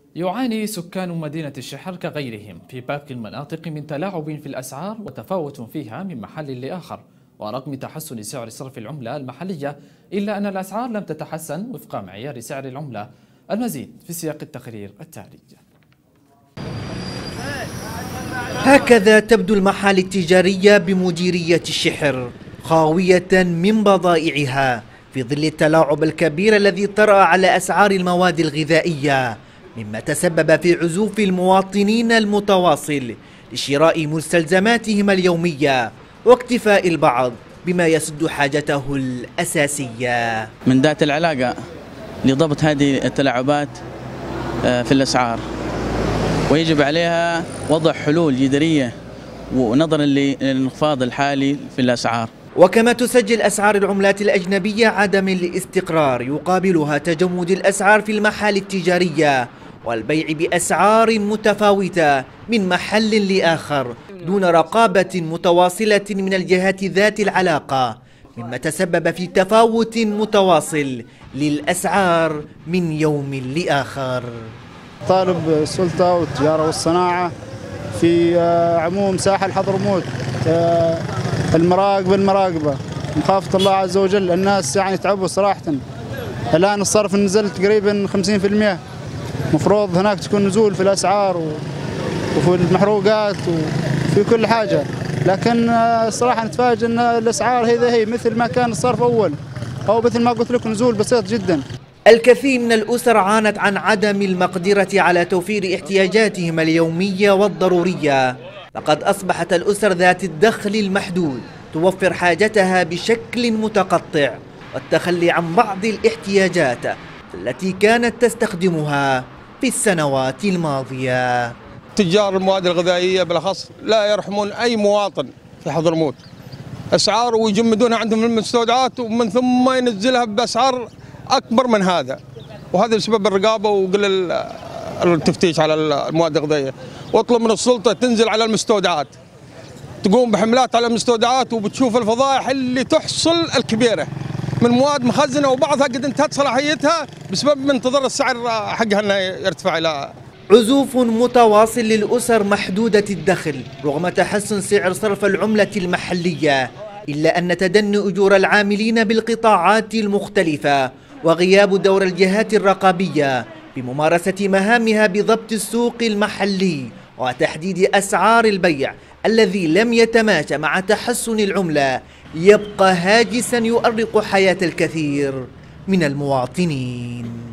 يعاني سكان مدينة الشحر كغيرهم في باقي المناطق من تلاعب في الأسعار وتفاوت فيها من محل لآخر، ورغم تحسن سعر صرف العملة المحلية إلا أن الأسعار لم تتحسن وفق معيار سعر العملة. المزيد في سياق التقرير التالي. هكذا تبدو المحال التجارية بمديرية الشحر خاوية من بضائعها في ظل التلاعب الكبير الذي طرأ على أسعار المواد الغذائية، مما تسبب في عزوف المواطنين المتواصل لشراء مستلزماتهم اليومية واكتفاء البعض بما يسد حاجته الأساسية. من ذات العلاقة لضبط هذه التلاعبات في الأسعار، ويجب عليها وضع حلول جذرية ونظرا للانخفاض الحالي في الأسعار. وكما تسجل أسعار العملات الأجنبية عدم الاستقرار، يقابلها تجمد الأسعار في المحال التجارية والبيع بأسعار متفاوتة من محل لآخر دون رقابة متواصلة من الجهات ذات العلاقة، مما تسبب في تفاوت متواصل للأسعار من يوم لآخر. طالب السلطة والتجارة والصناعة في عموم ساحل حضرموت المراقبة مخافة الله عز وجل. الناس يعني تعبوا صراحة. الآن الصرف نزل تقريبا 50%، مفروض هناك تكون نزول في الأسعار وفي المحروقات وفي كل حاجة، لكن الصراحة نتفاجئ أن الأسعار هي مثل ما كان الصرف أول، أو مثل ما قلت لك نزول بسيط جدا. الكثير من الأسر عانت عن عدم المقدرة على توفير احتياجاتهم اليومية والضرورية، لقد أصبحت الأسر ذات الدخل المحدود توفر حاجتها بشكل متقطع والتخلي عن بعض الاحتياجات التي كانت تستخدمها في السنوات الماضية. تجار المواد الغذائية بالأخص لا يرحمون أي مواطن في حضرموت، أسعار ويجمدونها عندهم في المستودعات ومن ثم ينزلها بأسعار أكبر من هذا، وهذا بسبب الرقابة وقل التفتيش على المواد الغذائية. واطلب من السلطة تنزل على المستودعات، تقوم بحملات على المستودعات وبتشوف الفضائح اللي تحصل الكبيرة من مواد مخزنة وبعضها قد انتهت صلاحيتها بسبب انتظار السعر حقها انه يرتفع الى. عزوف متواصل للأسر محدودة الدخل رغم تحسن سعر صرف العملة المحلية، إلا أن تدني أجور العاملين بالقطاعات المختلفة وغياب دور الجهات الرقابية بممارسة مهامها بضبط السوق المحلي وتحديد أسعار البيع الذي لم يتماشى مع تحسن العملة يبقى هاجسا يؤرق حياة الكثير من المواطنين.